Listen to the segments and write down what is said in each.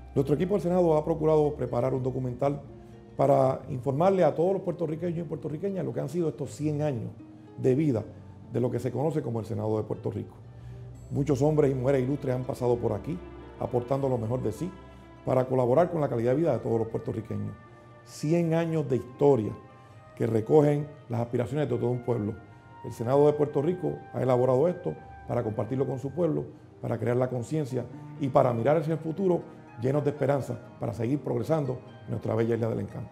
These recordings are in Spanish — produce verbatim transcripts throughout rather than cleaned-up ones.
Nuestro equipo del Senado ha procurado preparar un documental para informarle a todos los puertorriqueños y puertorriqueñas lo que han sido estos cien años de vida de lo que se conoce como el Senado de Puerto Rico. Muchos hombres y mujeres ilustres han pasado por aquí, aportando lo mejor de sí para colaborar con la calidad de vida de todos los puertorriqueños. cien años de historia que recogen las aspiraciones de todo un pueblo. El Senado de Puerto Rico ha elaborado esto para compartirlo con su pueblo, para crear la conciencia y para mirar hacia el futuro llenos de esperanza para seguir progresando en nuestra bella isla del encanto.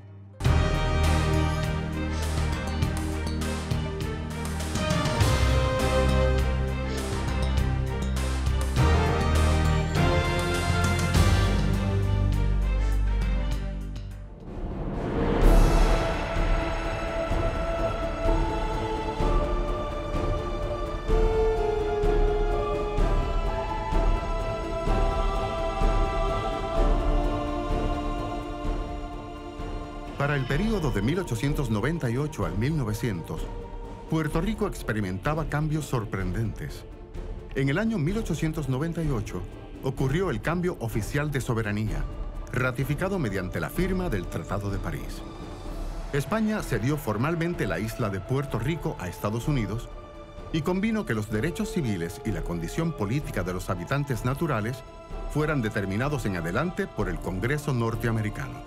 Para el período de mil ochocientos noventa y ocho al mil novecientos, Puerto Rico experimentaba cambios sorprendentes. En el año mil ochocientos noventa y ocho ocurrió el cambio oficial de soberanía, ratificado mediante la firma del Tratado de París. España cedió formalmente la isla de Puerto Rico a Estados Unidos y convino que los derechos civiles y la condición política de los habitantes naturales fueran determinados en adelante por el Congreso norteamericano.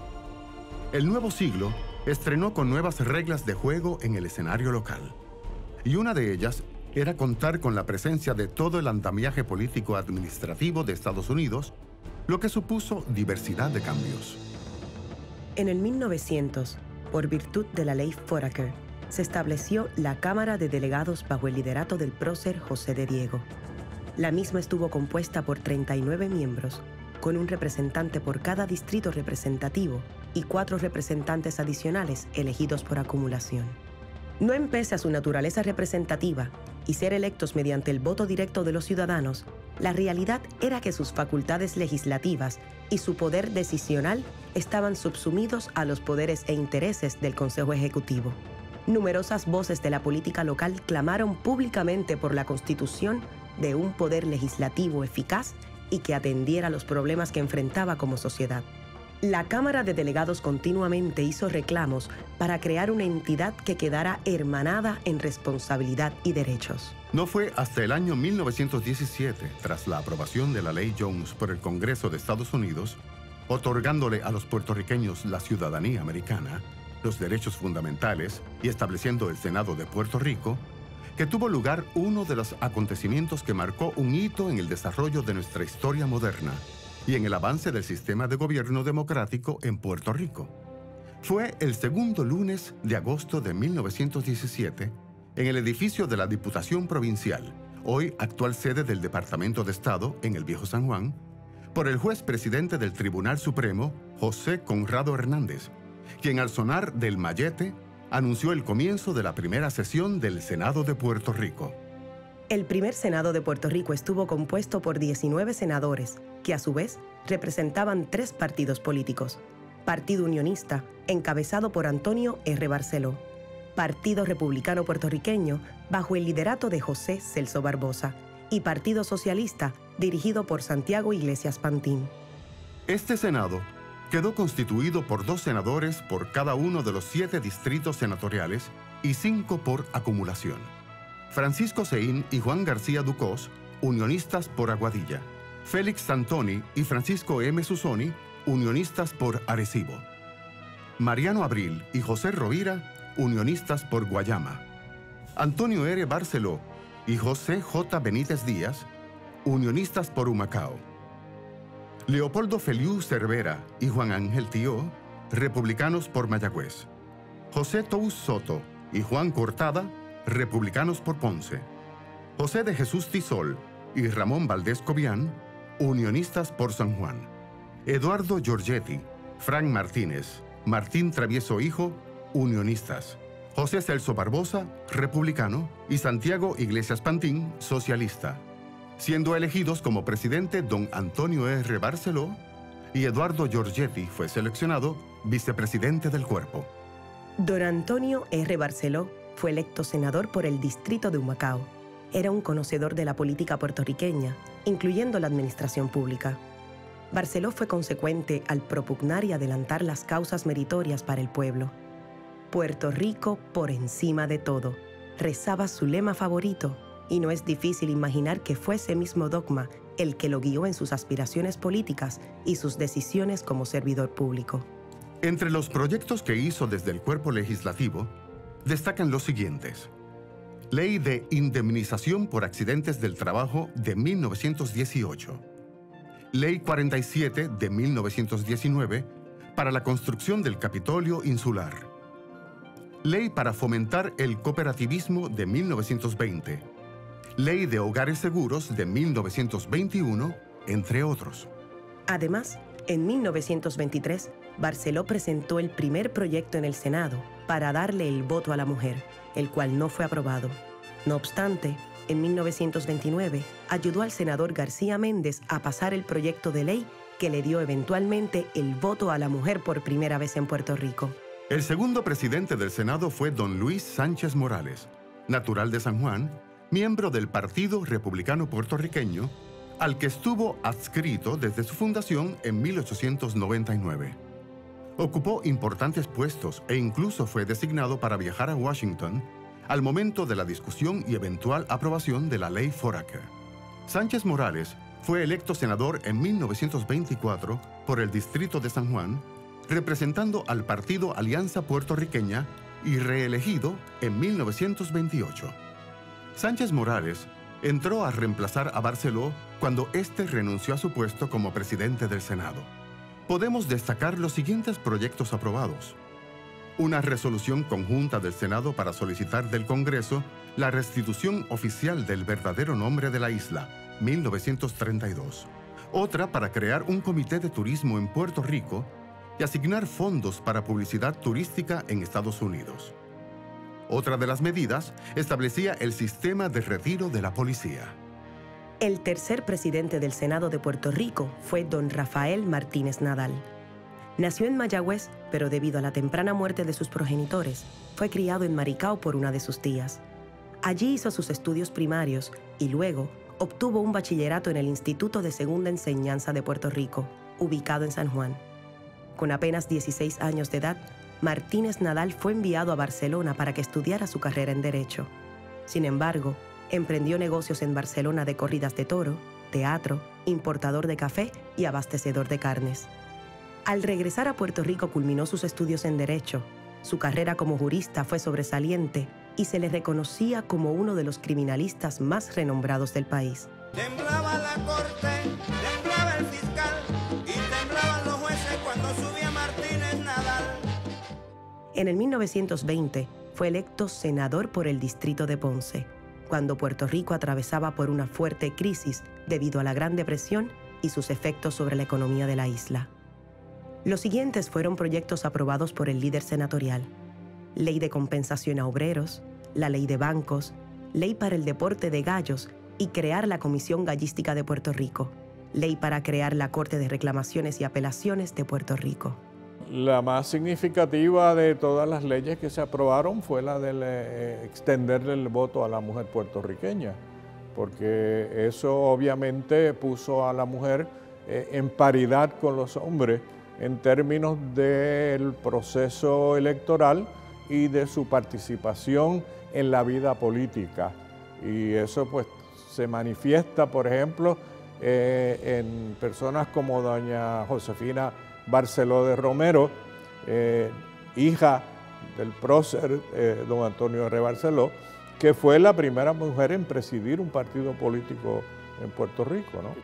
El nuevo siglo estrenó con nuevas reglas de juego en el escenario local. Y una de ellas era contar con la presencia de todo el andamiaje político-administrativo de Estados Unidos, lo que supuso diversidad de cambios. En el mil novecientos, por virtud de la ley Foraker, se estableció la Cámara de Delegados bajo el liderato del prócer José de Diego. La misma estuvo compuesta por treinta y nueve miembros, con un representante por cada distrito representativo y cuatro representantes adicionales elegidos por acumulación. No empece a su naturaleza representativa y ser electos mediante el voto directo de los ciudadanos, la realidad era que sus facultades legislativas y su poder decisional estaban subsumidos a los poderes e intereses del Consejo Ejecutivo. Numerosas voces de la política local clamaron públicamente por la constitución de un poder legislativo eficaz y que atendiera los problemas que enfrentaba como sociedad. La Cámara de Delegados continuamente hizo reclamos para crear una entidad que quedara hermanada en responsabilidad y derechos. No fue hasta el año mil novecientos diecisiete, tras la aprobación de la Ley Jones por el Congreso de Estados Unidos, otorgándole a los puertorriqueños la ciudadanía americana, los derechos fundamentales y estableciendo el Senado de Puerto Rico, que tuvo lugar uno de los acontecimientos que marcó un hito en el desarrollo de nuestra historia moderna y en el avance del sistema de gobierno democrático en Puerto Rico. Fue el segundo lunes de agosto de mil novecientos diecisiete, en el edificio de la Diputación Provincial, hoy actual sede del Departamento de Estado en el Viejo San Juan, por el juez presidente del Tribunal Supremo, José Conrado Hernández, quien al sonar del mayete anunció el comienzo de la primera sesión del Senado de Puerto Rico. El primer Senado de Puerto Rico estuvo compuesto por diecinueve senadores, que a su vez representaban tres partidos políticos: Partido Unionista, encabezado por Antonio R. Barceló; Partido Republicano Puertorriqueño, bajo el liderato de José Celso Barbosa; y Partido Socialista, dirigido por Santiago Iglesias Pantín. Este Senado quedó constituido por dos senadores por cada uno de los siete distritos senatoriales y cinco por acumulación. Francisco Seín y Juan García Ducós, unionistas por Aguadilla; Félix Santoni y Francisco M. Susoni, unionistas por Arecibo; Mariano Abril y José Rovira, unionistas por Guayama; Antonio R. Barceló y José J. Benítez Díaz, unionistas por Humacao; Leopoldo Feliú Cervera y Juan Ángel Tío, republicanos por Mayagüez; José Tous Soto y Juan Cortada, republicanos por Ponce; José de Jesús Tisol y Ramón Valdés Cobian, unionistas por San Juan; Eduardo Giorgetti, Frank Martínez, Martín Travieso Hijo, unionistas; José Celso Barbosa, republicano, y Santiago Iglesias Pantín, socialista, siendo elegidos como presidente don Antonio R. Barceló, y Eduardo Giorgetti fue seleccionado vicepresidente del cuerpo. Don Antonio R. Barceló fue electo senador por el distrito de Humacao. Era un conocedor de la política puertorriqueña, incluyendo la administración pública. Barceló fue consecuente al propugnar y adelantar las causas meritorias para el pueblo. Puerto Rico por encima de todo, rezaba su lema favorito, y no es difícil imaginar que fue ese mismo dogma el que lo guió en sus aspiraciones políticas y sus decisiones como servidor público. Entre los proyectos que hizo desde el cuerpo legislativo, destacan los siguientes. Ley de Indemnización por Accidentes del Trabajo de mil novecientos dieciocho. Ley cuarenta y siete de mil novecientos diecinueve para la construcción del Capitolio Insular. Ley para fomentar el cooperativismo de mil novecientos veinte. Ley de Hogares Seguros de mil novecientos veintiuno, entre otros. Además, en mil novecientos veintitrés, Barceló presentó el primer proyecto en el Senado para darle el voto a la mujer, el cual no fue aprobado. No obstante, en mil novecientos veintinueve, ayudó al senador García Méndez a pasar el proyecto de ley que le dio eventualmente el voto a la mujer por primera vez en Puerto Rico. El segundo presidente del Senado fue don Luis Sánchez Morales, natural de San Juan, miembro del Partido Republicano Puertorriqueño, al que estuvo adscrito desde su fundación en mil ochocientos noventa y nueve. Ocupó importantes puestos e incluso fue designado para viajar a Washington al momento de la discusión y eventual aprobación de la Ley Foraker. Sánchez Morales fue electo senador en mil novecientos veinticuatro por el Distrito de San Juan, representando al Partido Alianza Puertorriqueña y reelegido en mil novecientos veintiocho. Sánchez Morales entró a reemplazar a Barceló cuando éste renunció a su puesto como presidente del Senado. Podemos destacar los siguientes proyectos aprobados. Una resolución conjunta del Senado para solicitar del Congreso la restitución oficial del verdadero nombre de la isla, mil novecientos treinta y dos. Otra para crear un comité de turismo en Puerto Rico y asignar fondos para publicidad turística en Estados Unidos. Otra de las medidas establecía el sistema de retiro de la policía. El tercer presidente del Senado de Puerto Rico fue don Rafael Martínez Nadal. Nació en Mayagüez, pero debido a la temprana muerte de sus progenitores, fue criado en Maricao por una de sus tías. Allí hizo sus estudios primarios y luego obtuvo un bachillerato en el Instituto de Segunda Enseñanza de Puerto Rico, ubicado en San Juan. Con apenas dieciséis años de edad, Martínez Nadal fue enviado a Barcelona para que estudiara su carrera en Derecho. Sin embargo, emprendió negocios en Barcelona de corridas de toro, teatro, importador de café y abastecedor de carnes. Al regresar a Puerto Rico culminó sus estudios en Derecho. Su carrera como jurista fue sobresaliente y se le reconocía como uno de los criminalistas más renombrados del país. Temblaba la corte, temblaba el fiscal y temblaban los jueces cuando subía Martínez Nadal. En el mil novecientos veinte fue electo senador por el distrito de Ponce, cuando Puerto Rico atravesaba por una fuerte crisis debido a la Gran Depresión y sus efectos sobre la economía de la isla. Los siguientes fueron proyectos aprobados por el líder senatorial: Ley de Compensación a Obreros, la Ley de Bancos, Ley para el Deporte de Gallos y crear la Comisión Gallística de Puerto Rico, Ley para crear la Corte de Reclamaciones y Apelaciones de Puerto Rico. La más significativa de todas las leyes que se aprobaron fue la de eh, extenderle el voto a la mujer puertorriqueña, porque eso obviamente puso a la mujer eh, en paridad con los hombres en términos del proceso electoral y de su participación en la vida política. Y eso pues se manifiesta, por ejemplo, eh, en personas como doña Josefina Barceló de Romero, eh, hija del prócer eh, don Antonio R. Barceló, que fue la primera mujer en presidir un partido político en Puerto Rico, ¿no?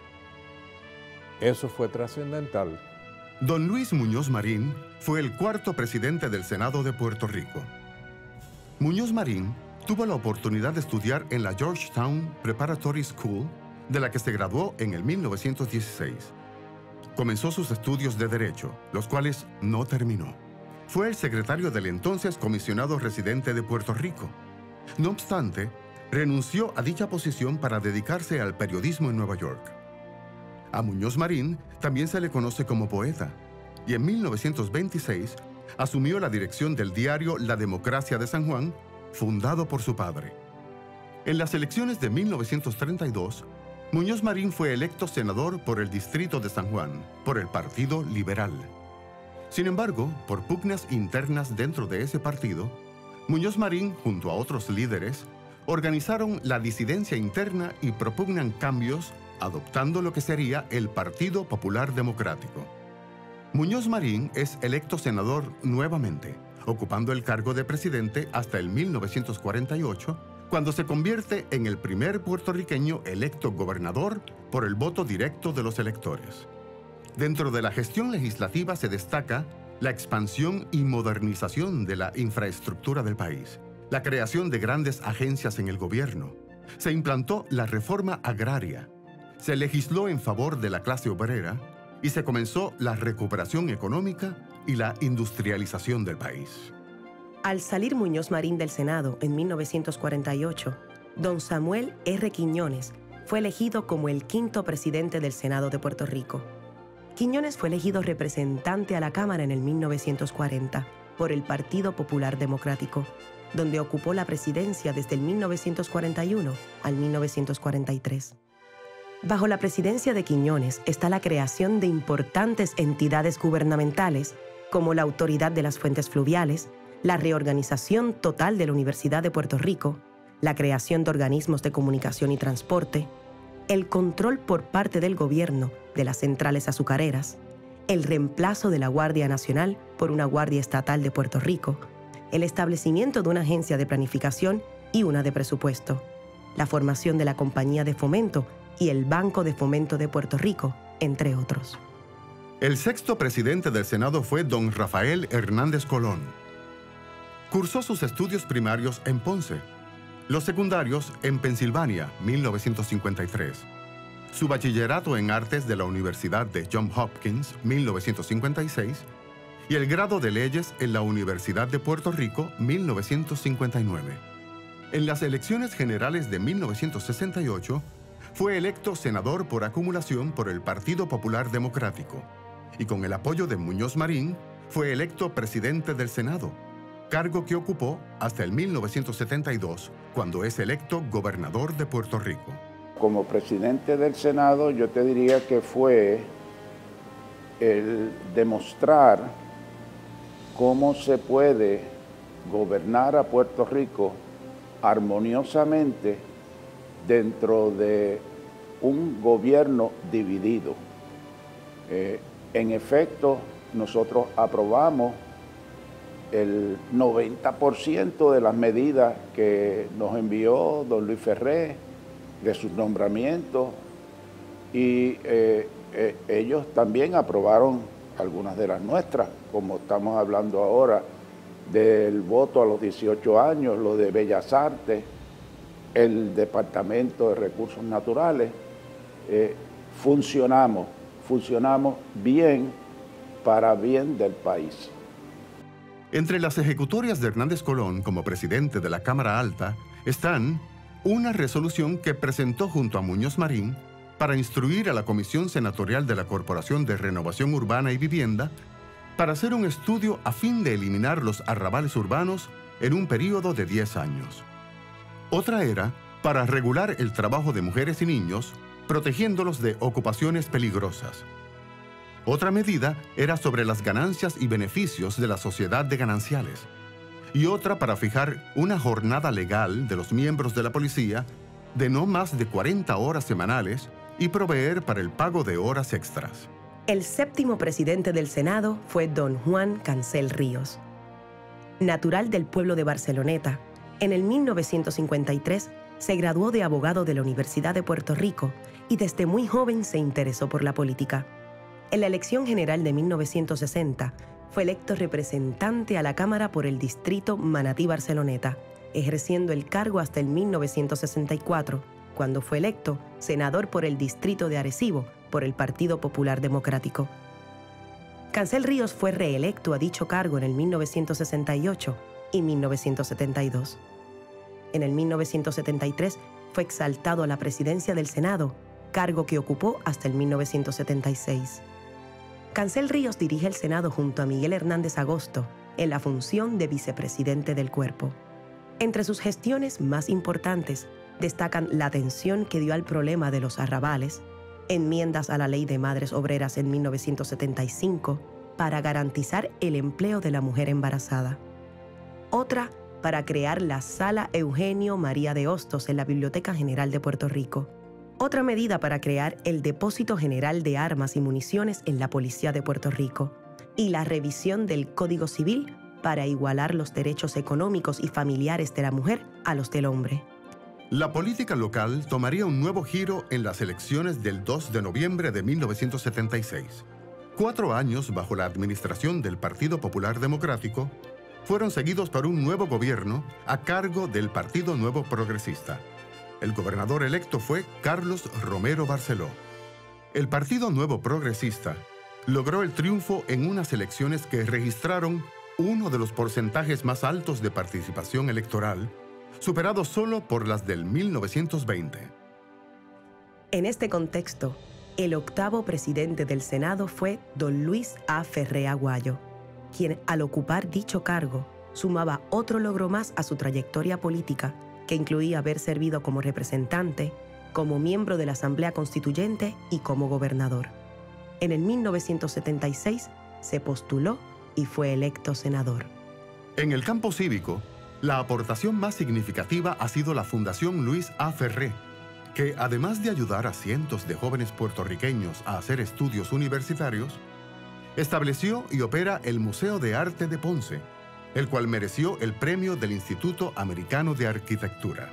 Eso fue trascendental. Don Luis Muñoz Marín fue el cuarto presidente del Senado de Puerto Rico. Muñoz Marín tuvo la oportunidad de estudiar en la Georgetown Preparatory School, de la que se graduó en el mil novecientos dieciséis. Comenzó sus estudios de Derecho, los cuales no terminó. Fue el secretario del entonces comisionado residente de Puerto Rico. No obstante, renunció a dicha posición para dedicarse al periodismo en Nueva York. A Muñoz Marín también se le conoce como poeta, y en mil novecientos veintiséis asumió la dirección del diario La Democracia de San Juan, fundado por su padre. En las elecciones de mil novecientos treinta y dos, Muñoz Marín fue electo senador por el distrito de San Juan, por el Partido Liberal. Sin embargo, por pugnas internas dentro de ese partido, Muñoz Marín, junto a otros líderes, organizaron la disidencia interna y propugnan cambios, adoptando lo que sería el Partido Popular Democrático. Muñoz Marín es electo senador nuevamente, ocupando el cargo de presidente hasta el mil novecientos cuarenta y ocho, cuando se convierte en el primer puertorriqueño electo gobernador por el voto directo de los electores. Dentro de la gestión legislativa se destaca la expansión y modernización de la infraestructura del país, la creación de grandes agencias en el gobierno, se implantó la reforma agraria, se legisló en favor de la clase obrera y se comenzó la recuperación económica y la industrialización del país. Al salir Muñoz Marín del Senado en mil novecientos cuarenta y ocho, don Samuel R. Quiñones fue elegido como el quinto presidente del Senado de Puerto Rico. Quiñones fue elegido representante a la Cámara en el mil novecientos cuarenta por el Partido Popular Democrático, donde ocupó la presidencia desde el mil novecientos cuarenta y uno al mil novecientos cuarenta y tres. Bajo la presidencia de Quiñones está la creación de importantes entidades gubernamentales como la Autoridad de las Fuentes Fluviales, la reorganización total de la Universidad de Puerto Rico, la creación de organismos de comunicación y transporte, el control por parte del gobierno de las centrales azucareras, el reemplazo de la Guardia Nacional por una Guardia Estatal de Puerto Rico, el establecimiento de una agencia de planificación y una de presupuesto, la formación de la Compañía de Fomento y el Banco de Fomento de Puerto Rico, entre otros. El sexto presidente del Senado fue don Rafael Hernández Colón. Cursó sus estudios primarios en Ponce, los secundarios en Pensilvania, mil novecientos cincuenta y tres, su bachillerato en Artes de la Universidad de Johns Hopkins, mil novecientos cincuenta y seis, y el grado de Leyes en la Universidad de Puerto Rico, mil novecientos cincuenta y nueve. En las elecciones generales de mil novecientos sesenta y ocho, fue electo senador por acumulación por el Partido Popular Democrático, y con el apoyo de Muñoz Marín, fue electo presidente del Senado, cargo que ocupó hasta el mil novecientos setenta y dos, cuando es electo gobernador de Puerto Rico. Como presidente del Senado, yo te diría que fue el demostrar cómo se puede gobernar a Puerto Rico armoniosamente dentro de un gobierno dividido. Eh, en efecto, nosotros aprobamos el noventa por ciento de las medidas que nos envió don Luis Ferré, de sus nombramientos, y eh, eh, ellos también aprobaron algunas de las nuestras, como estamos hablando ahora del voto a los dieciocho años, lo de Bellas Artes, el Departamento de Recursos Naturales. Eh, funcionamos, funcionamos bien para bien del país. Entre las ejecutorias de Hernández Colón como presidente de la Cámara Alta están una resolución que presentó junto a Muñoz Marín para instruir a la Comisión Senatorial de la Corporación de Renovación Urbana y Vivienda para hacer un estudio a fin de eliminar los arrabales urbanos en un período de diez años. Otra era para regular el trabajo de mujeres y niños, protegiéndolos de ocupaciones peligrosas. Otra medida era sobre las ganancias y beneficios de la sociedad de gananciales. Y otra para fijar una jornada legal de los miembros de la policía de no más de cuarenta horas semanales y proveer para el pago de horas extras. El séptimo presidente del Senado fue don Juan Cancel Ríos. Natural del pueblo de Barceloneta, en el mil novecientos cincuenta y tres se graduó de abogado de la Universidad de Puerto Rico y desde muy joven se interesó por la política. En la elección general de mil novecientos sesenta, fue electo representante a la Cámara por el distrito Manatí-Barceloneta, ejerciendo el cargo hasta el mil novecientos sesenta y cuatro, cuando fue electo senador por el distrito de Arecibo por el Partido Popular Democrático. Cancel Ríos fue reelecto a dicho cargo en el mil novecientos sesenta y ocho y mil novecientos setenta y dos. En el mil novecientos setenta y tres fue exaltado a la presidencia del Senado, cargo que ocupó hasta el mil novecientos setenta y seis. Cancel Ríos dirige el Senado junto a Miguel Hernández Agosto en la función de vicepresidente del cuerpo. Entre sus gestiones más importantes destacan la atención que dio al problema de los arrabales, enmiendas a la Ley de Madres Obreras en mil novecientos setenta y cinco para garantizar el empleo de la mujer embarazada. Otra para crear la Sala Eugenio María de Hostos en la Biblioteca General de Puerto Rico. Otra medida para crear el Depósito General de Armas y Municiones en la Policía de Puerto Rico. Y la revisión del Código Civil para igualar los derechos económicos y familiares de la mujer a los del hombre. La política local tomaría un nuevo giro en las elecciones del dos de noviembre de mil novecientos setenta y seis. Cuatro años bajo la administración del Partido Popular Democrático fueron seguidos por un nuevo gobierno a cargo del Partido Nuevo Progresista. El gobernador electo fue Carlos Romero Barceló. El Partido Nuevo Progresista logró el triunfo en unas elecciones que registraron uno de los porcentajes más altos de participación electoral, superado solo por las del mil novecientos veinte. En este contexto, el octavo presidente del Senado fue don Luis A. Ferré Aguayo, quien al ocupar dicho cargo sumaba otro logro más a su trayectoria política, que incluía haber servido como representante, como miembro de la Asamblea Constituyente y como gobernador. En el mil novecientos setenta y seis se postuló y fue electo senador. En el campo cívico, la aportación más significativa ha sido la Fundación Luis A. Ferré, que además de ayudar a cientos de jóvenes puertorriqueños a hacer estudios universitarios, estableció y opera el Museo de Arte de Ponce, el cual mereció el premio del Instituto Americano de Arquitectura.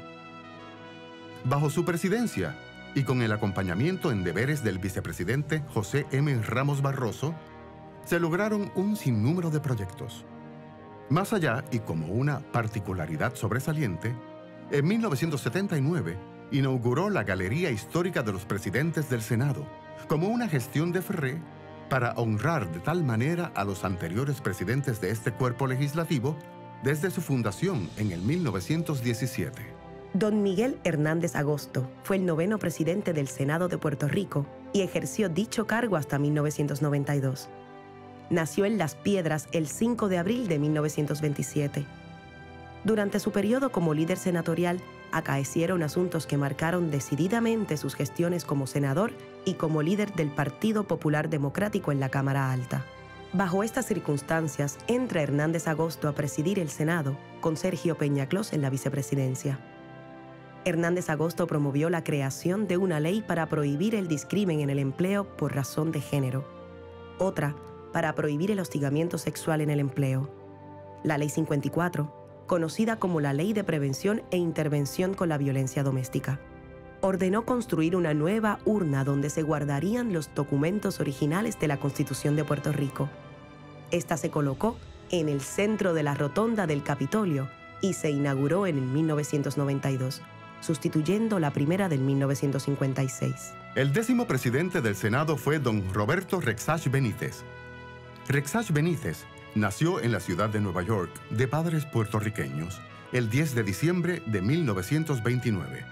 Bajo su presidencia, y con el acompañamiento en deberes del vicepresidente José M. Ramos Barroso, se lograron un sinnúmero de proyectos. Más allá, y como una particularidad sobresaliente, en mil novecientos setenta y nueve inauguró la Galería Histórica de los Presidentes del Senado, como una gestión de Ferré para honrar de tal manera a los anteriores presidentes de este cuerpo legislativo desde su fundación en el mil novecientos diecisiete. Don Miguel Hernández Agosto fue el noveno presidente del Senado de Puerto Rico y ejerció dicho cargo hasta mil novecientos noventa y dos. Nació en Las Piedras el cinco de abril de mil novecientos veintisiete. Durante su periodo como líder senatorial, acaecieron asuntos que marcaron decididamente sus gestiones como senador y como líder del Partido Popular Democrático en la Cámara Alta. Bajo estas circunstancias, entra Hernández Agosto a presidir el Senado, con Sergio Peñaclós en la vicepresidencia. Hernández Agosto promovió la creación de una ley para prohibir el discrimen en el empleo por razón de género. Otra, para prohibir el hostigamiento sexual en el empleo. La Ley cincuenta y cuatro, conocida como la Ley de Prevención e Intervención con la Violencia Doméstica. Ordenó construir una nueva urna donde se guardarían los documentos originales de la Constitución de Puerto Rico. Esta se colocó en el centro de la rotonda del Capitolio y se inauguró en mil novecientos noventa y dos, sustituyendo la primera del mil novecientos cincuenta y seis. El décimo presidente del Senado fue don Roberto Rexach Benítez. Rexach Benítez nació en la ciudad de Nueva York de padres puertorriqueños el diez de diciembre de mil novecientos veintinueve.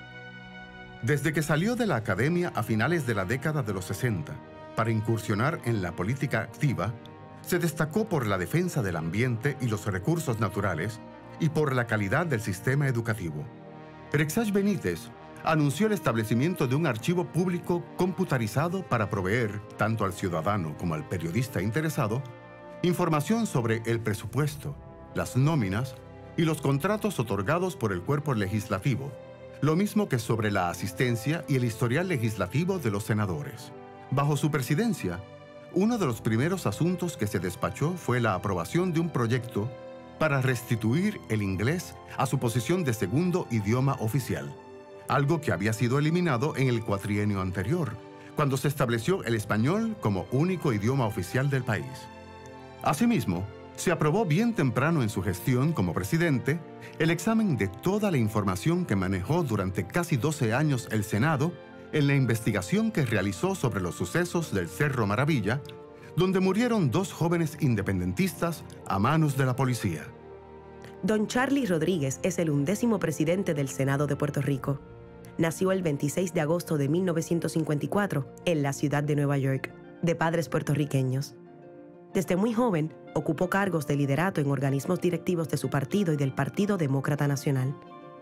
Desde que salió de la academia a finales de la década de los sesenta para incursionar en la política activa, se destacó por la defensa del ambiente y los recursos naturales y por la calidad del sistema educativo. Rexach Benítez anunció el establecimiento de un archivo público computarizado para proveer, tanto al ciudadano como al periodista interesado, información sobre el presupuesto, las nóminas y los contratos otorgados por el cuerpo legislativo, lo mismo que sobre la asistencia y el historial legislativo de los senadores. Bajo su presidencia, uno de los primeros asuntos que se despachó fue la aprobación de un proyecto para restituir el inglés a su posición de segundo idioma oficial, algo que había sido eliminado en el cuatrienio anterior, cuando se estableció el español como único idioma oficial del país. Asimismo, se aprobó bien temprano en su gestión como presidente el examen de toda la información que manejó durante casi doce años el Senado en la investigación que realizó sobre los sucesos del Cerro Maravilla, donde murieron dos jóvenes independentistas a manos de la policía. Don Charlie Rodríguez es el undécimo presidente del Senado de Puerto Rico. Nació el veintiséis de agosto de mil novecientos cincuenta y cuatro en la ciudad de Nueva York, de padres puertorriqueños. Desde muy joven, ocupó cargos de liderato en organismos directivos de su partido y del Partido Demócrata Nacional.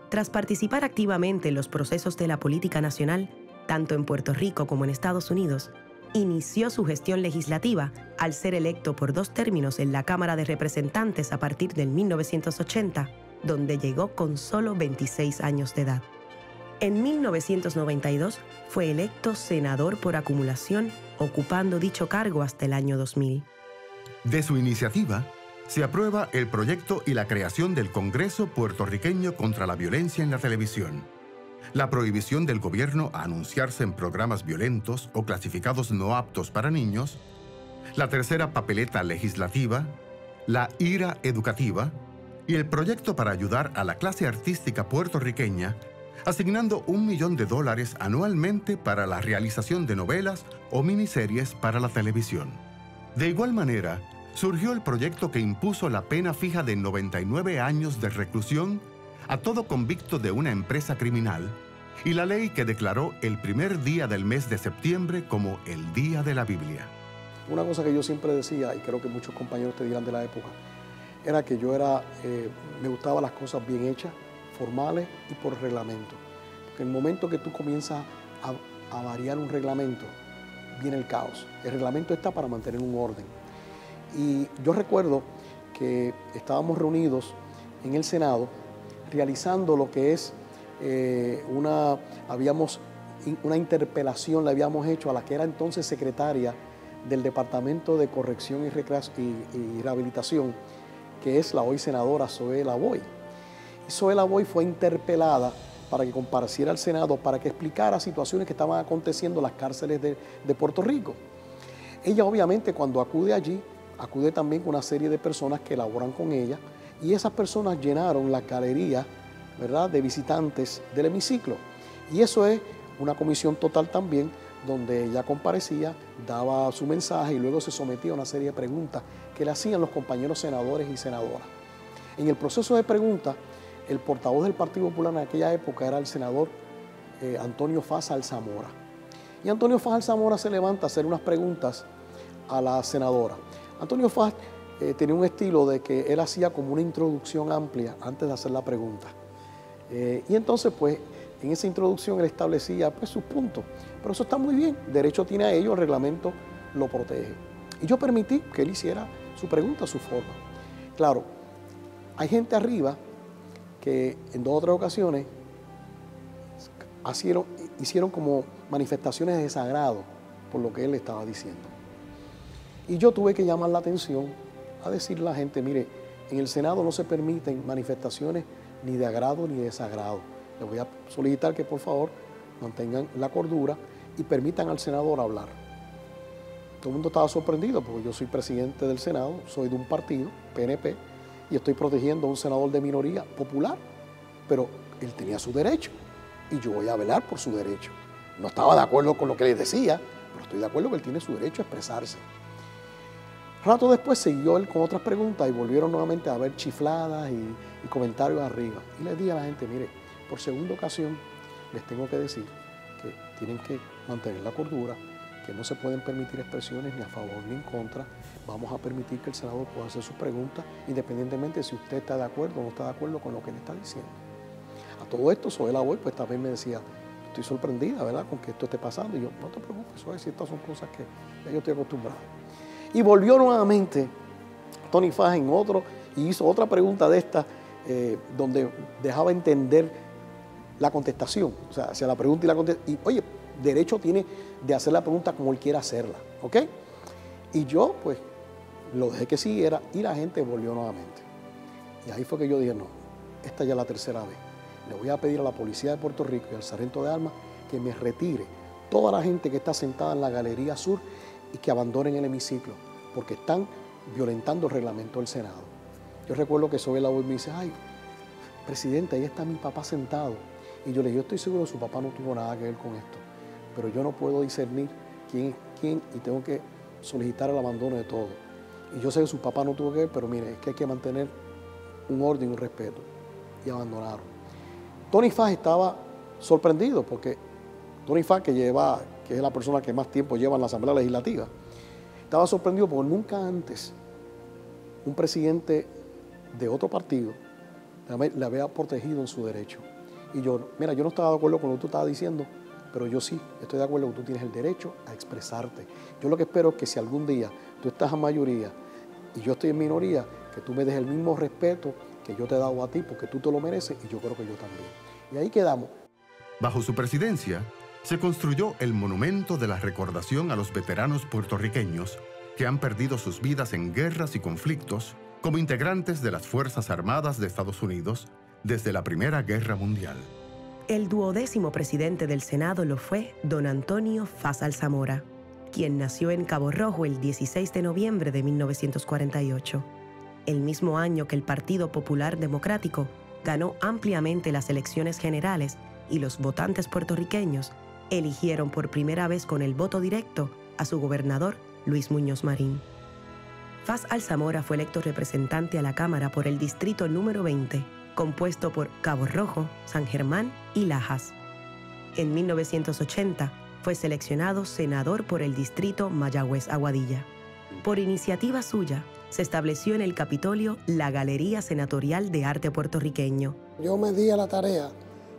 Tras participar activamente en los procesos de la política nacional, tanto en Puerto Rico como en Estados Unidos, inició su gestión legislativa al ser electo por dos términos en la Cámara de Representantes a partir del mil novecientos ochenta, donde llegó con solo veintiséis años de edad. En mil novecientos noventa y dos fue electo senador por acumulación, ocupando dicho cargo hasta el año dos mil. De su iniciativa, se aprueba el proyecto y la creación del Congreso Puertorriqueño contra la Violencia en la Televisión, la prohibición del gobierno a anunciarse en programas violentos o clasificados no aptos para niños, la tercera papeleta legislativa, la IRA educativa y el proyecto para ayudar a la clase artística puertorriqueña, asignando un millón de dólares anualmente para la realización de novelas o miniseries para la televisión. De igual manera, surgió el proyecto que impuso la pena fija de noventa y nueve años de reclusión a todo convicto de una empresa criminal y la ley que declaró el primer día del mes de septiembre como el Día de la Biblia. Una cosa que yo siempre decía, y creo que muchos compañeros te dirán de la época, era que yo era, eh, me gustaban las cosas bien hechas, formales y por reglamento. Porque en el momento que tú comienzas a, a variar un reglamento, viene el caos. El reglamento está para mantener un orden. Y yo recuerdo que estábamos reunidos en el Senado realizando lo que es eh, una, habíamos, una interpelación, le habíamos hecho a la que era entonces secretaria del Departamento de Corrección y, y, y Rehabilitación, que es la hoy senadora Zoe Lavoy. Y Zoe Lavoy fue interpelada para que compareciera al Senado, para que explicara situaciones que estaban aconteciendo en las cárceles de, de Puerto Rico. Ella obviamente cuando acude allí, acude también con una serie de personas que laboran con ella y esas personas llenaron la galería, ¿verdad?, de visitantes del hemiciclo. Y eso es una comisión total también donde ella comparecía, daba su mensaje y luego se sometía a una serie de preguntas que le hacían los compañeros senadores y senadoras. En el proceso de preguntas, el portavoz del Partido Popular en aquella época era el senador eh, Antonio Faz Alzamora. Y Antonio Faz Alzamora se levanta a hacer unas preguntas a la senadora. Antonio Faz eh, tenía un estilo de que él hacía como una introducción amplia antes de hacer la pregunta. Eh, y entonces, pues, en esa introducción él establecía pues, sus puntos. Pero eso está muy bien, derecho tiene a ello, el reglamento lo protege. Y yo permití que él hiciera su pregunta a su forma. Claro, hay gente arriba que en dos o tres ocasiones hicieron, hicieron como manifestaciones de desagrado por lo que él estaba diciendo. Y yo tuve que llamar la atención a decirle a la gente, mire, en el Senado no se permiten manifestaciones ni de agrado ni de desagrado. Les voy a solicitar que por favor mantengan la cordura y permitan al senador hablar. Todo el mundo estaba sorprendido porque yo soy presidente del Senado, soy de un partido, P N P, y estoy protegiendo a un senador de minoría popular, pero él tenía su derecho y yo voy a velar por su derecho. No estaba de acuerdo con lo que le decía, pero estoy de acuerdo que él tiene su derecho a expresarse. Rato después siguió él con otras preguntas y volvieron nuevamente a haber chifladas y, y comentarios arriba. Y les dije a la gente, mire, por segunda ocasión les tengo que decir que tienen que mantener la cordura, que no se pueden permitir expresiones ni a favor ni en contra. Vamos a permitir que el senador pueda hacer sus preguntas, independientemente si usted está de acuerdo o no está de acuerdo con lo que le está diciendo. A todo esto, Zoe Lavoy, pues también me decía, estoy sorprendida, ¿verdad?, con que esto esté pasando. Y yo, no te preocupes, Zoe, si estas son cosas que ya yo estoy acostumbrado. Y volvió nuevamente Tony Faz en otro y hizo otra pregunta de esta, eh, donde dejaba entender la contestación, o sea, hacia la pregunta y la contestación. Y, oye, derecho tiene de hacer la pregunta como él quiera hacerla, ¿ok? Y yo, pues, lo dejé que siguiera y la gente volvió nuevamente. Y ahí fue que yo dije, no, esta ya es la tercera vez. Le voy a pedir a la Policía de Puerto Rico y al Sargento de Armas que me retire toda la gente que está sentada en la Galería Sur y que abandonen el hemiciclo, porque están violentando el reglamento del Senado. Yo recuerdo que Zoe Lavoy me dice, ay, presidente, ahí está mi papá sentado. Y yo le dije, yo estoy seguro que su papá no tuvo nada que ver con esto, pero yo no puedo discernir quién es quién y tengo que solicitar el abandono de todo. Y yo sé que su papá no tuvo que ver, pero mire, es que hay que mantener un orden y un respeto. Y abandonaron. Tony Faz estaba sorprendido porque Tony Faz, que lleva, que es la persona que más tiempo lleva en la Asamblea Legislativa, estaba sorprendido porque nunca antes un presidente de otro partido le había protegido en su derecho. Y yo, mira, yo no estaba de acuerdo con lo que tú estabas diciendo, pero yo sí estoy de acuerdo que tú tienes el derecho a expresarte. Yo lo que espero es que si algún día tú estás en mayoría y yo estoy en minoría, que tú me des el mismo respeto que yo te he dado a ti, porque tú te lo mereces y yo creo que yo también. Y ahí quedamos. Bajo su presidencia, se construyó el Monumento de la Recordación a los veteranos puertorriqueños que han perdido sus vidas en guerras y conflictos como integrantes de las Fuerzas Armadas de Estados Unidos desde la Primera Guerra Mundial. El duodécimo presidente del Senado lo fue don Antonio Faz Alzamora, quien nació en Cabo Rojo el dieciséis de noviembre de mil novecientos cuarenta y ocho, el mismo año que el Partido Popular Democrático ganó ampliamente las elecciones generales y los votantes puertorriqueños eligieron por primera vez con el voto directo a su gobernador, Luis Muñoz Marín. Faz Alzamora fue electo representante a la Cámara por el distrito número veinte, compuesto por Cabo Rojo, San Germán y Lajas. En mil novecientos ochenta fue seleccionado senador por el distrito Mayagüez-Aguadilla. Por iniciativa suya, se estableció en el Capitolio la Galería Senatorial de Arte Puertorriqueño. Yo me di a la tarea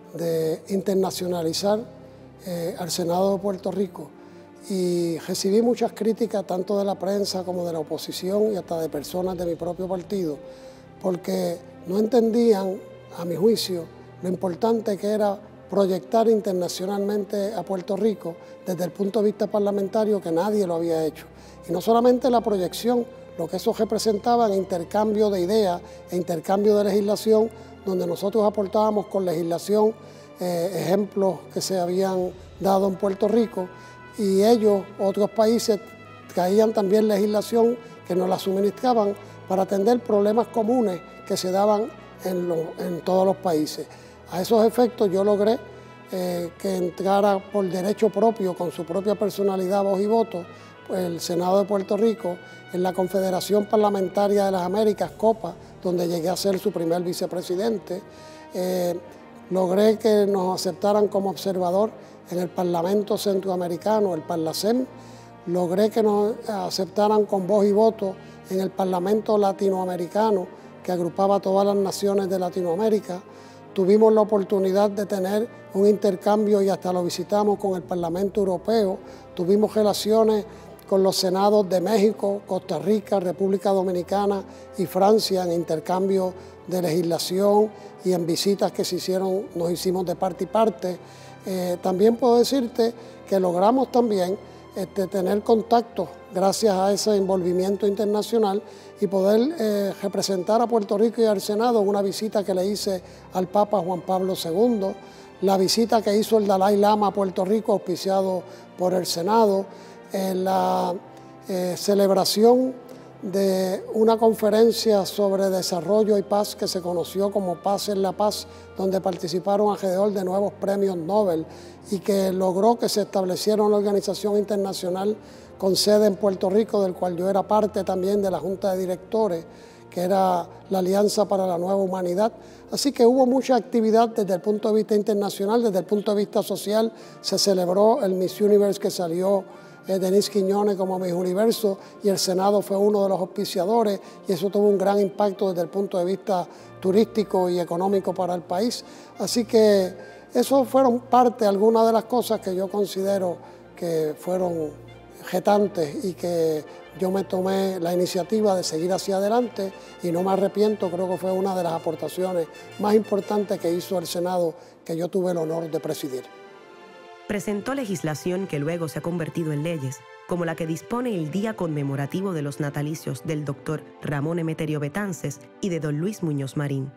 de internacionalizar eh, al Senado de Puerto Rico y recibí muchas críticas tanto de la prensa como de la oposición y hasta de personas de mi propio partido, porque no entendían, a mi juicio, lo importante que era proyectar internacionalmente a Puerto Rico desde el punto de vista parlamentario, que nadie lo había hecho. Y no solamente la proyección, lo que eso representaba en intercambio de ideas e intercambio de legislación, donde nosotros aportábamos con legislación eh, ejemplos que se habían dado en Puerto Rico, y ellos, otros países, traían también legislación que nos la suministraban para atender problemas comunes que se daban en, lo, en todos los países. A esos efectos yo logré eh, que entrara por derecho propio, con su propia personalidad, voz y voto, pues, el Senado de Puerto Rico en la Confederación Parlamentaria de las Américas, COPA, donde llegué a ser su primer vicepresidente. Eh, logré que nos aceptaran como observador en el Parlamento Centroamericano, el Parlacén. Logré que nos aceptaran con voz y voto en el Parlamento Latinoamericano, que agrupaba a todas las naciones de Latinoamérica. Tuvimos la oportunidad de tener un intercambio y hasta lo visitamos con el Parlamento Europeo. Tuvimos relaciones con los senados de México, Costa Rica, República Dominicana y Francia en intercambio de legislación y en visitas que se hicieron, nos hicimos de parte y parte. Eh, también puedo decirte que logramos también este, tener contacto gracias a ese envolvimiento internacional y poder eh, representar a Puerto Rico y al Senado en una visita que le hice al Papa Juan Pablo segundo, la visita que hizo el Dalai Lama a Puerto Rico auspiciado por el Senado, eh, la eh, celebración de una conferencia sobre desarrollo y paz que se conoció como Paz en la Paz, donde participaron alrededor de nuevos premios Nobel y que logró que se estableciera una organización internacional con sede en Puerto Rico, del cual yo era parte también de la Junta de Directores, que era la Alianza para la Nueva Humanidad. Así que hubo mucha actividad desde el punto de vista internacional, desde el punto de vista social. Se celebró el Miss Universe que salió eh, Denise Quiñones como Miss Universo y el Senado fue uno de los auspiciadores y eso tuvo un gran impacto desde el punto de vista turístico y económico para el país. Así que eso fueron parte, algunas de las cosas que yo considero que fueron retantes y que yo me tomé la iniciativa de seguir hacia adelante y no me arrepiento, creo que fue una de las aportaciones más importantes que hizo el Senado que yo tuve el honor de presidir. Presentó legislación que luego se ha convertido en leyes, como la que dispone el día conmemorativo de los natalicios del doctor Ramón Emeterio Betances y de don Luis Muñoz Marín,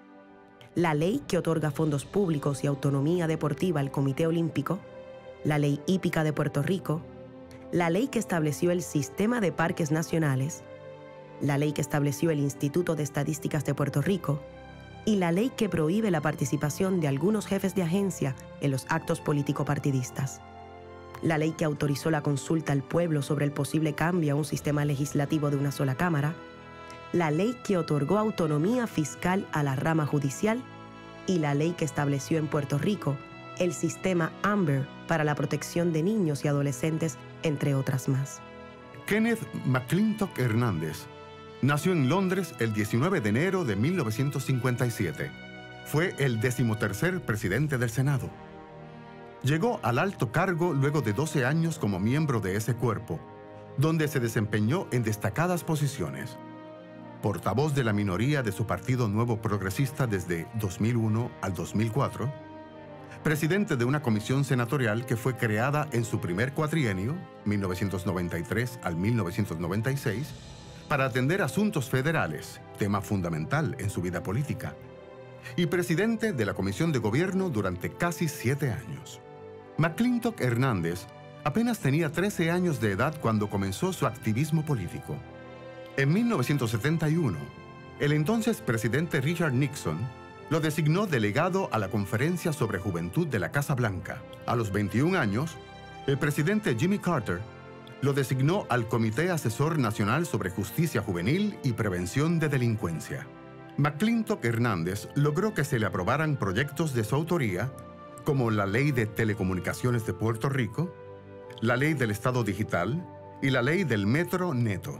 la ley que otorga fondos públicos y autonomía deportiva al Comité Olímpico, la ley hípica de Puerto Rico, la ley que estableció el Sistema de Parques Nacionales, la ley que estableció el Instituto de Estadísticas de Puerto Rico y la ley que prohíbe la participación de algunos jefes de agencia en los actos político-partidistas, la ley que autorizó la consulta al pueblo sobre el posible cambio a un sistema legislativo de una sola Cámara, la ley que otorgó autonomía fiscal a la rama judicial y la ley que estableció en Puerto Rico el sistema AMBER para la protección de niños y adolescentes, entre otras más. Kenneth McClintock Hernández nació en Londres el diecinueve de enero de mil novecientos cincuenta y siete. fue el decimotercer presidente del Senado. Llegó al alto cargo luego de doce años como miembro de ese cuerpo, donde se desempeñó en destacadas posiciones. Portavoz de la minoría de su Partido Nuevo Progresista desde dos mil uno al dos mil cuatro, presidente de una comisión senatorial que fue creada en su primer cuatrienio, mil novecientos noventa y tres al mil novecientos noventa y seis, para atender asuntos federales, tema fundamental en su vida política, y presidente de la Comisión de Gobierno durante casi siete años. McClintock Hernández apenas tenía trece años de edad cuando comenzó su activismo político. En mil novecientos setenta y uno, el entonces presidente Richard Nixon lo designó delegado a la Conferencia sobre Juventud de la Casa Blanca. A los veintiún años, el presidente Jimmy Carter lo designó al Comité Asesor Nacional sobre Justicia Juvenil y Prevención de Delincuencia. McClintock Hernández logró que se le aprobaran proyectos de su autoría, como la Ley de Telecomunicaciones de Puerto Rico, la Ley del Estado Digital y la Ley del Metro Neto.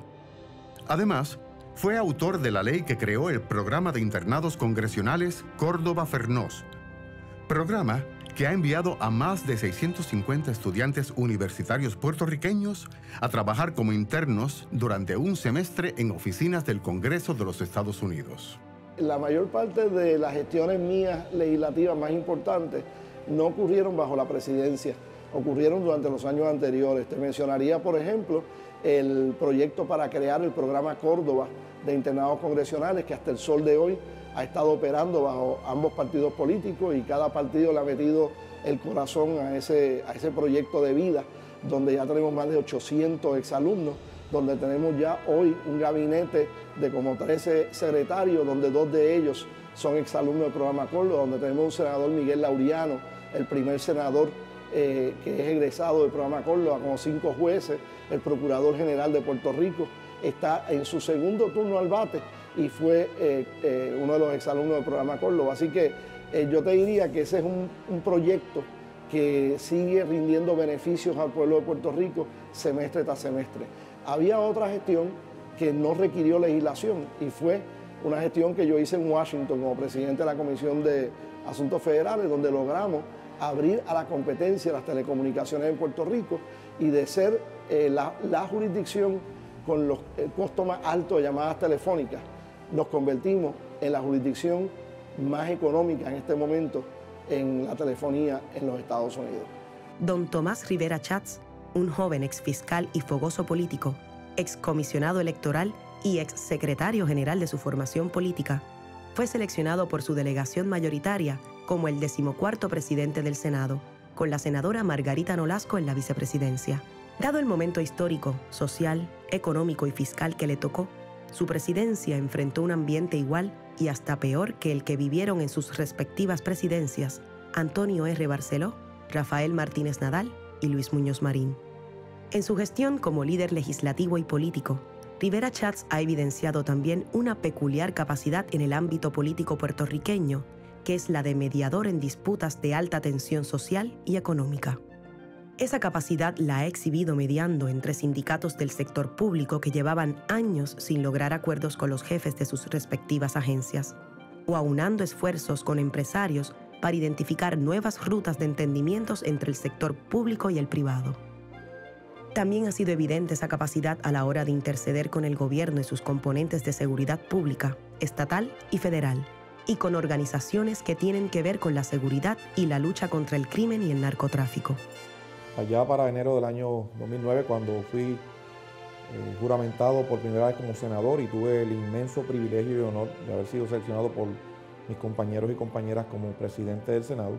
Además, fue autor de la ley que creó el Programa de Internados Congresionales Córdoba-Fernós, programa que ha enviado a más de seiscientos cincuenta estudiantes universitarios puertorriqueños a trabajar como internos durante un semestre en oficinas del Congreso de los Estados Unidos. La mayor parte de las gestiones mías legislativas más importantes no ocurrieron bajo la presidencia, ocurrieron durante los años anteriores. Te mencionaría, por ejemplo, el proyecto para crear el programa Córdoba de internados congresionales, que hasta el sol de hoy ha estado operando bajo ambos partidos políticos y cada partido le ha metido el corazón a ese, a ese proyecto de vida, donde ya tenemos más de ochocientos exalumnos, donde tenemos ya hoy un gabinete de como trece secretarios, donde dos de ellos son exalumnos del programa Córdoba, donde tenemos un senador, Miguel Laureano, el primer senador eh, que es egresado del programa Córdoba, con cinco jueces, el procurador general de Puerto Rico, está en su segundo turno al bate y fue eh, eh, uno de los exalumnos del programa Córdoba. Así que eh, yo te diría que ese es un, un proyecto que sigue rindiendo beneficios al pueblo de Puerto Rico semestre tras semestre. Había otra gestión que no requirió legislación y fue una gestión que yo hice en Washington como presidente de la Comisión de Asuntos Federales, donde logramos abrir a la competencia las telecomunicaciones en Puerto Rico y de ser eh, la, la jurisdicción con los, el costo más alto de llamadas telefónicas, nos convertimos en la jurisdicción más económica en este momento en la telefonía en los Estados Unidos. Don Tomás Rivera Chats, un joven exfiscal y fogoso político, excomisionado electoral y exsecretario general de su formación política, fue seleccionado por su delegación mayoritaria como el decimocuarto presidente del Senado, con la senadora Margarita Nolasco en la vicepresidencia. Dado el momento histórico, social, económico y fiscal que le tocó, su presidencia enfrentó un ambiente igual y hasta peor que el que vivieron en sus respectivas presidencias Antonio R. Barceló, Rafael Martínez Nadal y Luis Muñoz Marín. En su gestión como líder legislativo y político, Rivera Chats ha evidenciado también una peculiar capacidad en el ámbito político puertorriqueño, que es la de mediador en disputas de alta tensión social y económica. Esa capacidad la ha exhibido mediando entre sindicatos del sector público que llevaban años sin lograr acuerdos con los jefes de sus respectivas agencias, o aunando esfuerzos con empresarios para identificar nuevas rutas de entendimientos entre el sector público y el privado. También ha sido evidente esa capacidad a la hora de interceder con el gobierno y sus componentes de seguridad pública, estatal y federal, y con organizaciones que tienen que ver con la seguridad y la lucha contra el crimen y el narcotráfico. Allá para enero del año dos mil nueve, cuando fui eh, juramentado por primera vez como senador y tuve el inmenso privilegio y honor de haber sido seleccionado por mis compañeros y compañeras como presidente del Senado,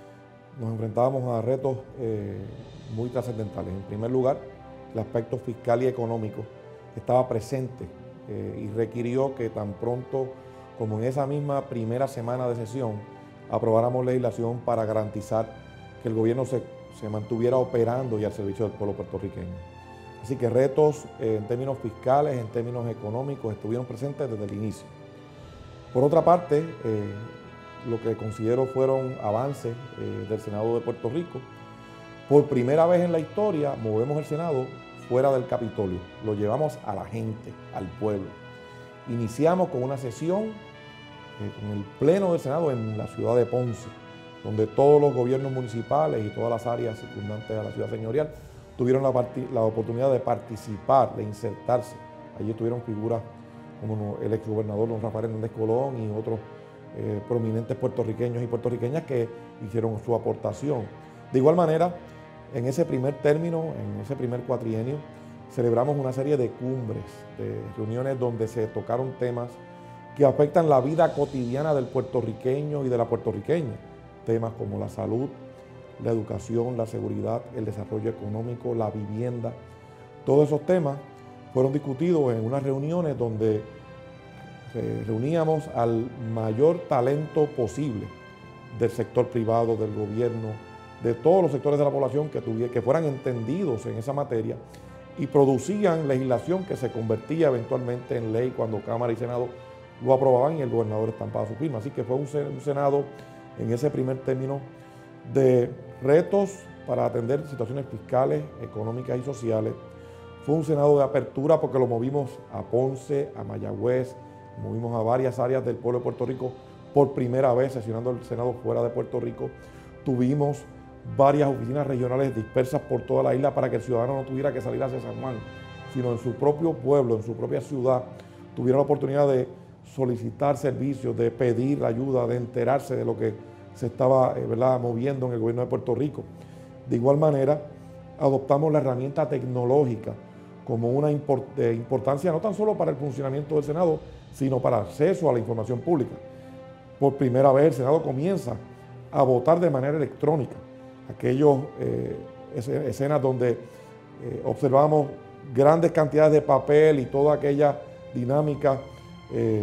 nos enfrentábamos a retos eh, muy trascendentales. En primer lugar, el aspecto fiscal y económico estaba presente eh, y requirió que tan pronto como en esa misma primera semana de sesión aprobáramos legislación para garantizar que el gobierno se, se mantuviera operando y al servicio del pueblo puertorriqueño. Así que retos eh, en términos fiscales, en términos económicos, estuvieron presentes desde el inicio. Por otra parte, eh, lo que considero fueron avances eh, del Senado de Puerto Rico. Por primera vez en la historia movemos el Senado fuera del Capitolio, lo llevamos a la gente, al pueblo. Iniciamos con una sesión eh, con el Pleno del Senado en la ciudad de Ponce, donde todos los gobiernos municipales y todas las áreas circundantes a la ciudad señorial tuvieron la, la oportunidad de participar, de insertarse. Allí estuvieron figuras como el exgobernador don Rafael Hernández Colón y otros eh, prominentes puertorriqueños y puertorriqueñas que hicieron su aportación. De igual manera, en ese primer término, en ese primer cuatrienio, celebramos una serie de cumbres, de reuniones donde se tocaron temas que afectan la vida cotidiana del puertorriqueño y de la puertorriqueña. Temas como la salud, la educación, la seguridad, el desarrollo económico, la vivienda. Todos esos temas fueron discutidos en unas reuniones donde eh, reuníamos al mayor talento posible del sector privado, del gobierno, de todos los sectores de la población que, tuviera, que fueran entendidos en esa materia y producían legislación que se convertía eventualmente en ley cuando Cámara y Senado lo aprobaban y el gobernador estampaba su firma. Así que fue un, un Senado en ese primer término de retos para atender situaciones fiscales, económicas y sociales. Fue un Senado de apertura porque lo movimos a Ponce, a Mayagüez, movimos a varias áreas del pueblo de Puerto Rico por primera vez, sesionando el Senado fuera de Puerto Rico. Tuvimos varias oficinas regionales dispersas por toda la isla para que el ciudadano no tuviera que salir hacia San Juan, sino en su propio pueblo, en su propia ciudad, tuviera la oportunidad de solicitar servicios, de pedir ayuda, de enterarse de lo que se estaba eh, ¿verdad? moviendo en el gobierno de Puerto Rico. De igual manera, adoptamos la herramienta tecnológica como una import de importancia no tan solo para el funcionamiento del Senado, sino para acceso a la información pública. Por primera vez el Senado comienza a votar de manera electrónica. Aquellas eh, escenas donde eh, observamos grandes cantidades de papel y toda aquella dinámica eh,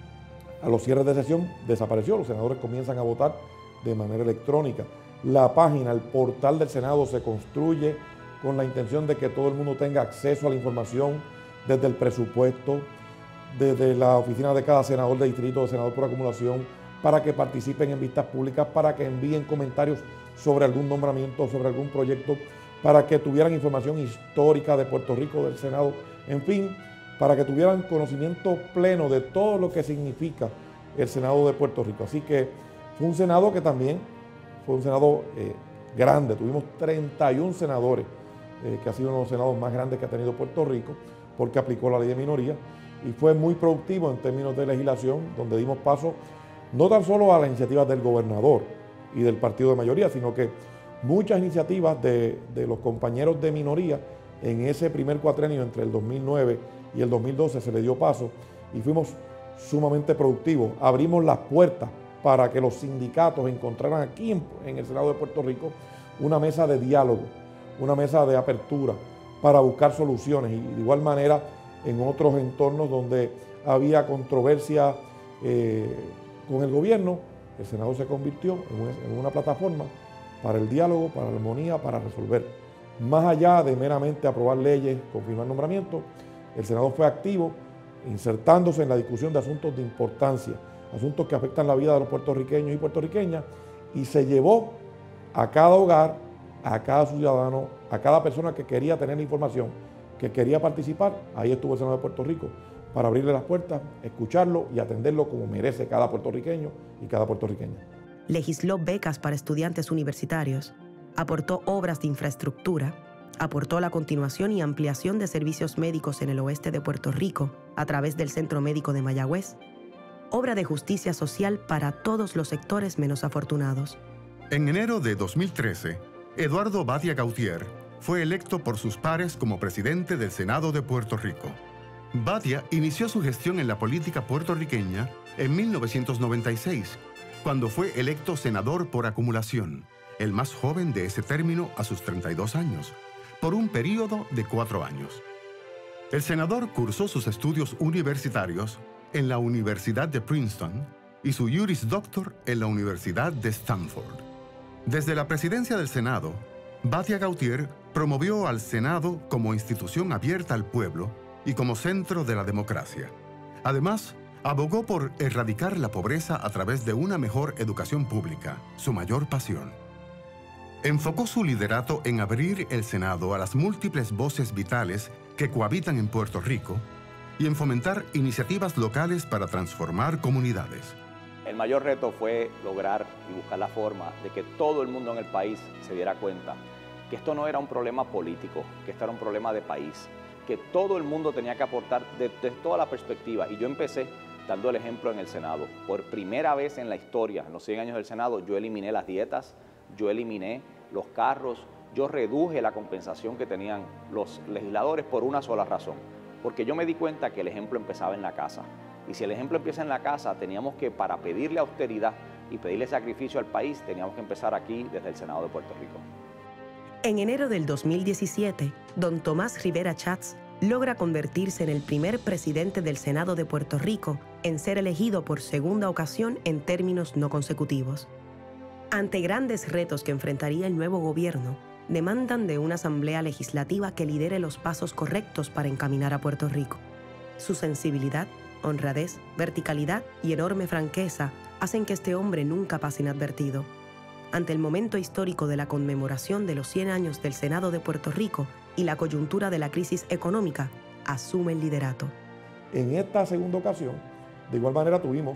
a los cierres de sesión desapareció. Los senadores comienzan a votar de manera electrónica. La página, el portal del Senado se construye con la intención de que todo el mundo tenga acceso a la información desde el presupuesto, desde la oficina de cada senador de distrito, de senador por acumulación, para que participen en vistas públicas, para que envíen comentarios sobre algún nombramiento, sobre algún proyecto, para que tuvieran información histórica de Puerto Rico, del Senado, en fin, para que tuvieran conocimiento pleno de todo lo que significa el Senado de Puerto Rico. Así que fue un Senado que también fue un Senado eh, grande. Tuvimos treinta y un senadores, eh, que ha sido uno de los senados más grandes que ha tenido Puerto Rico, porque aplicó la ley de minoría, y fue muy productivo en términos de legislación, donde dimos paso no tan solo a las iniciativas del gobernador y del partido de mayoría, sino que muchas iniciativas de, de los compañeros de minoría en ese primer cuatrenio entre el dos mil nueve y el dos mil doce se le dio paso y fuimos sumamente productivos. Abrimos las puertas para que los sindicatos encontraran aquí en, en el Senado de Puerto Rico una mesa de diálogo, una mesa de apertura para buscar soluciones, y de igual manera en otros entornos donde había controversia eh, con el gobierno, el Senado se convirtió en una, en una plataforma para el diálogo, para la armonía, para resolver. Más allá de meramente aprobar leyes, confirmar nombramientos, el Senado fue activo, insertándose en la discusión de asuntos de importancia, asuntos que afectan la vida de los puertorriqueños y puertorriqueñas, y se llevó a cada hogar, a cada ciudadano, a cada persona que quería tener la información, que quería participar. Ahí estuvo el Senado de Puerto Rico para abrirle las puertas, escucharlo y atenderlo como merece cada puertorriqueño y cada puertorriqueña. Legisló becas para estudiantes universitarios, aportó obras de infraestructura, aportó la continuación y ampliación de servicios médicos en el oeste de Puerto Rico a través del Centro Médico de Mayagüez, obra de justicia social para todos los sectores menos afortunados. En enero de dos mil trece, Eduardo Batia Gautier fue electo por sus pares como presidente del Senado de Puerto Rico. Batia inició su gestión en la política puertorriqueña en mil novecientos noventa y seis, cuando fue electo senador por acumulación, el más joven de ese término a sus treinta y dos años, por un período de cuatro años. El senador cursó sus estudios universitarios en la Universidad de Princeton y su Juris Doctor en la Universidad de Stanford. Desde la presidencia del Senado, Batia Gautier promovió al Senado como institución abierta al pueblo y como centro de la democracia. Además, abogó por erradicar la pobreza a través de una mejor educación pública, su mayor pasión. Enfocó su liderato en abrir el Senado a las múltiples voces vitales que cohabitan en Puerto Rico y en fomentar iniciativas locales para transformar comunidades. mayor reto fue lograr y buscar la forma de que todo el mundo en el país se diera cuenta que esto no era un problema político, que esto era un problema de país, que todo el mundo tenía que aportar desde toda la perspectiva. Y yo empecé dando el ejemplo en el Senado. Por primera vez en la historia, en los cien años del Senado, yo eliminé las dietas, yo eliminé los carros, yo reduje la compensación que tenían los legisladores por una sola razón, porque yo me di cuenta que el ejemplo empezaba en la casa. Y si el ejemplo empieza en la casa, teníamos que, para pedirle austeridad y pedirle sacrificio al país, teníamos que empezar aquí desde el Senado de Puerto Rico. En enero del dos mil diecisiete, don Tomás Rivera Chats logra convertirse en el primer presidente del Senado de Puerto Rico en ser elegido por segunda ocasión en términos no consecutivos. Ante grandes retos que enfrentaría el nuevo gobierno, demandan de una asamblea legislativa que lidere los pasos correctos para encaminar a Puerto Rico. Su sensibilidad, honradez, verticalidad y enorme franqueza hacen que este hombre nunca pase inadvertido. Ante el momento histórico de la conmemoración de los cien años del Senado de Puerto Rico y la coyuntura de la crisis económica, asume el liderato. En esta segunda ocasión, de igual manera tuvimos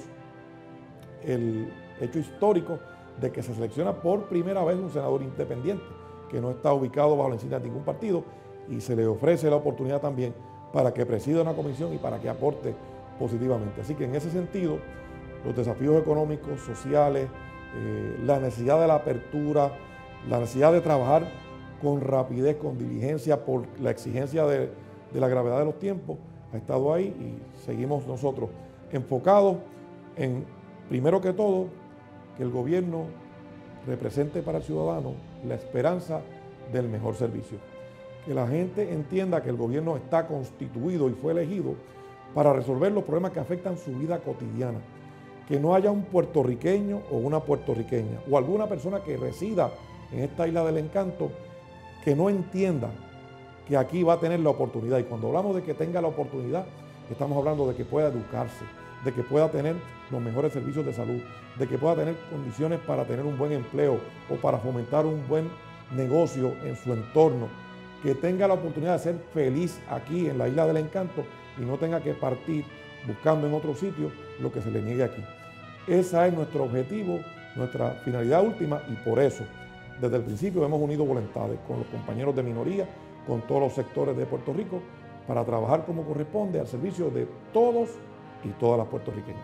el hecho histórico de que se selecciona por primera vez un senador independiente, que no está ubicado bajo la insignia de ningún partido, y se le ofrece la oportunidad también para que presida una comisión y para que aporte positivamente. Así que en ese sentido, los desafíos económicos, sociales, eh, la necesidad de la apertura, la necesidad de trabajar con rapidez, con diligencia, por la exigencia de, de la gravedad de los tiempos, ha estado ahí y seguimos nosotros enfocados en, primero que todo, que el gobierno represente para el ciudadano la esperanza del mejor servicio. Que la gente entienda que el gobierno está constituido y fue elegido para resolver los problemas que afectan su vida cotidiana. Que no haya un puertorriqueño o una puertorriqueña o alguna persona que resida en esta isla del encanto que no entienda que aquí va a tener la oportunidad. Y cuando hablamos de que tenga la oportunidad, estamos hablando de que pueda educarse, de que pueda tener los mejores servicios de salud, de que pueda tener condiciones para tener un buen empleo o para fomentar un buen negocio en su entorno, que tenga la oportunidad de ser feliz aquí en la Isla del Encanto y no tenga que partir buscando en otro sitio lo que se le niegue aquí. Ese es nuestro objetivo, nuestra finalidad última, y por eso desde el principio hemos unido voluntades con los compañeros de minoría, con todos los sectores de Puerto Rico, para trabajar como corresponde al servicio de todos y todas las puertorriqueñas.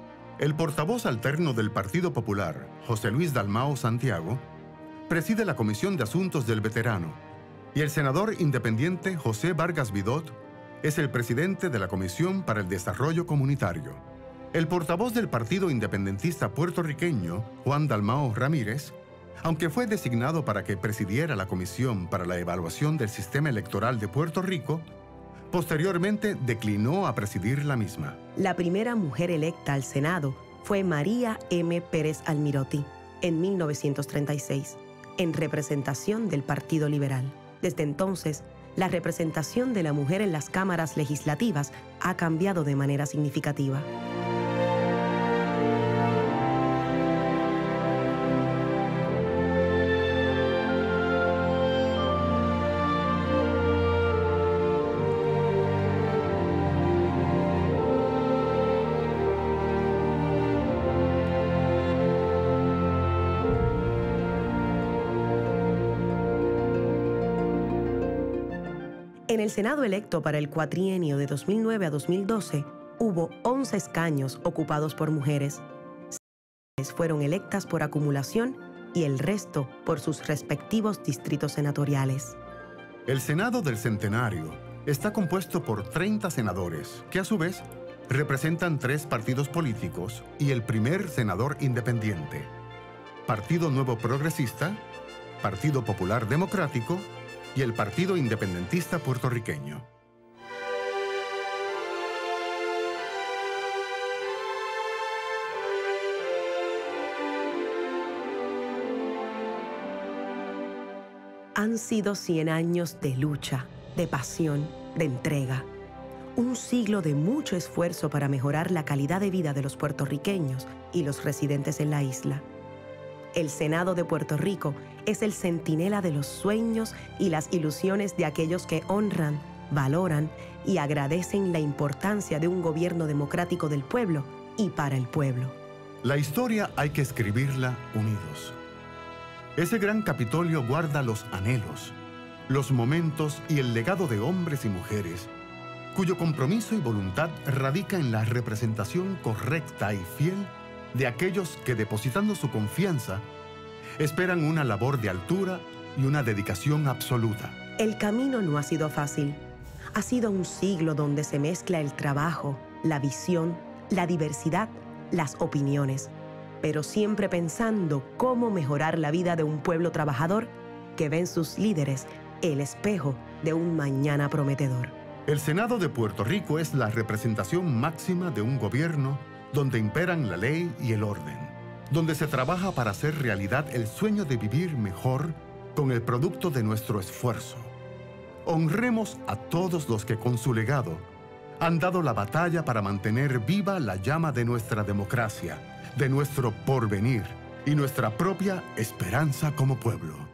El portavoz alterno del Partido Popular, José Luis Dalmao Santiago, preside la Comisión de Asuntos del Veterano, y el senador independiente José Vargas Vidot es el presidente de la Comisión para el Desarrollo Comunitario. El portavoz del Partido Independentista Puertorriqueño, Juan Dalmao Ramírez, aunque fue designado para que presidiera la Comisión para la Evaluación del Sistema Electoral de Puerto Rico, posteriormente declinó a presidir la misma. La primera mujer electa al Senado fue María M. Pérez Almirotti en mil novecientos treinta y seis, en representación del Partido Liberal. Desde entonces, la representación de la mujer en las cámaras legislativas ha cambiado de manera significativa. En el Senado electo para el cuatrienio de dos mil nueve a dos mil doce, hubo once escaños ocupados por mujeres. Seis fueron electas por acumulación y el resto por sus respectivos distritos senatoriales. El Senado del Centenario está compuesto por treinta senadores, que a su vez representan tres partidos políticos y el primer senador independiente: Partido Nuevo Progresista, Partido Popular Democrático y el Partido Independentista Puertorriqueño. Han sido cien años de lucha, de pasión, de entrega. Un siglo de mucho esfuerzo para mejorar la calidad de vida de los puertorriqueños y los residentes en la isla. El Senado de Puerto Rico es el centinela de los sueños y las ilusiones de aquellos que honran, valoran y agradecen la importancia de un gobierno democrático del pueblo y para el pueblo. La historia hay que escribirla unidos. Ese gran Capitolio guarda los anhelos, los momentos y el legado de hombres y mujeres cuyo compromiso y voluntad radica en la representación correcta y fiel de aquellos que, depositando su confianza, esperan una labor de altura y una dedicación absoluta. El camino no ha sido fácil. Ha sido un siglo donde se mezcla el trabajo, la visión, la diversidad, las opiniones, pero siempre pensando cómo mejorar la vida de un pueblo trabajador que ve en sus líderes el espejo de un mañana prometedor. El Senado de Puerto Rico es la representación máxima de un gobierno donde imperan la ley y el orden, donde se trabaja para hacer realidad el sueño de vivir mejor con el producto de nuestro esfuerzo. Honremos a todos los que con su legado han dado la batalla para mantener viva la llama de nuestra democracia, de nuestro porvenir y nuestra propia esperanza como pueblo.